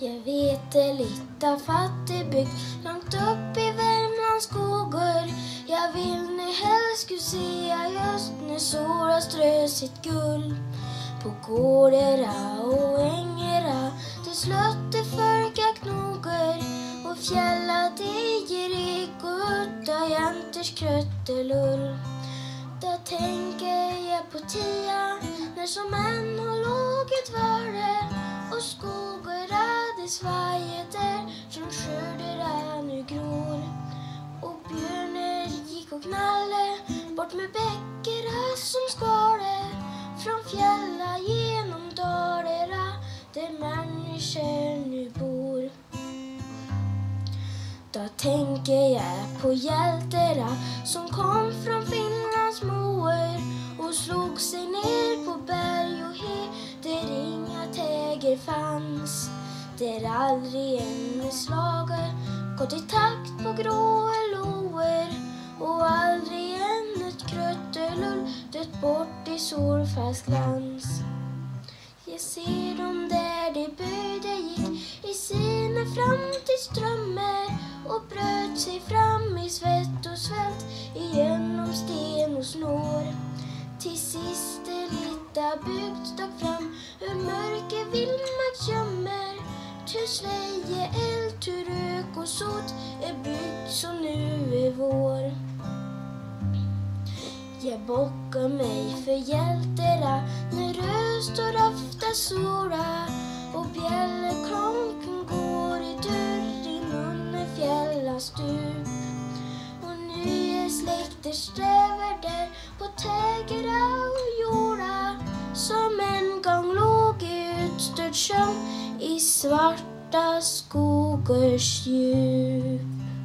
Jag vet det lilla fattigbygd långt upp i Värmlands skogar. Jag vill ni helst skulle se just när solen strö sitt guld. På gårdera och ängera det slötte folka knogar. Och fjälla digerik och utta jänters kröttelull. Då tänker jag på tia när som än har låget vare. Och skogarna det svajet där som skörderna nu gror. Och björner gick och knalle bort med bäckera som skale. Från fjälla genom dalera där människor nu bor. Då tänker jag på hjältera som kom från Finlands moer och slog sig ner på berg och he där inga täger fanns. Där aldrig en slager gått i takt på gråa loer och aldrig än ett kröttelull dött bort i solfast glans. Jag ser dem där de böjde gick i sina framtidsdrömmar och bröt sig fram i svett och svält igenom sten och snår. Till sist det lilla bygd stack fram ur mörker vildmark gömmer. Ty Sverige eld, ty rök och sot är bygd som nu är vår. Jag bockar mig för hjältera när röst och rafta sola och bjällerklonken går i dörr i munnen fjällas stup. Och nu är släkter strävar där på tägera och jorda som en gång låg i utstörd sömn i svarta skogars djup.